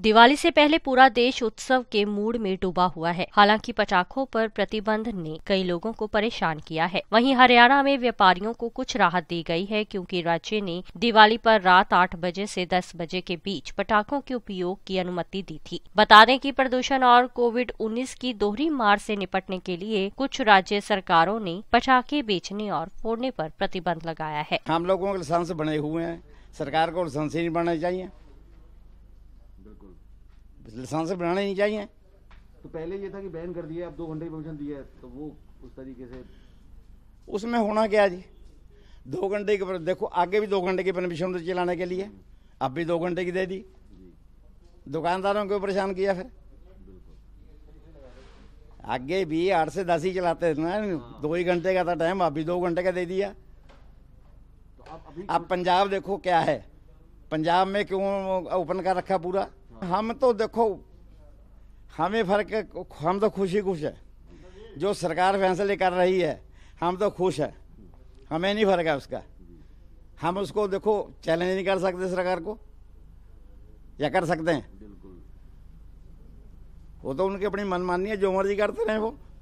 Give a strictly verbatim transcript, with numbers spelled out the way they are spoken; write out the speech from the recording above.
दिवाली से पहले पूरा देश उत्सव के मूड में डूबा हुआ है। हालांकि पटाखों पर प्रतिबंध ने कई लोगों को परेशान किया है। वहीं हरियाणा में व्यापारियों को कुछ राहत दी गई है, क्योंकि राज्य ने दिवाली पर रात आठ बजे से दस बजे के बीच पटाखों के उपयोग की अनुमति दी थी। बता दें कि प्रदूषण और कोविड उन्नीस की दोहरी मार से निपटने के लिए कुछ राज्य सरकारों ने पटाखे बेचने और फोड़ने पर प्रतिबंध लगाया है। हम लोगों के लाइसेंस बने हुए हैं, सरकार को लाइसेंस ही नहीं बनाने चाहिए, लाइसेंस बनाने नहीं चाहिए। तो पहले ये था कि बैन कर दिया, अब दो घंटे की परमिशन दी है, तो वो उस तरीके से उसमें होना क्या जी, दो घंटे की देखो, आगे भी दो घंटे की परमिशन तो चलाने के लिए, अब भी दो घंटे की दे दी, दुकानदारों को परेशान किया। फिर आगे भी आठ से दस ही चलाते थे ना, दो ही घंटे का था टाइम, अब भी दो घंटे का दे दिया। तो अब पंजाब देखो क्या है, पंजाब में क्यों ओपन कर रखा पूरा। हम तो देखो, हमें फर्क है, हम तो खुश ही खुश है, जो सरकार फैसले कर रही है हम तो खुश है, हमें नहीं फर्क है उसका। हम उसको देखो चैलेंज नहीं कर सकते सरकार को, या कर सकते हैं? वो तो उनकी अपनी मनमानी है, जो मर्जी करते रहे वो।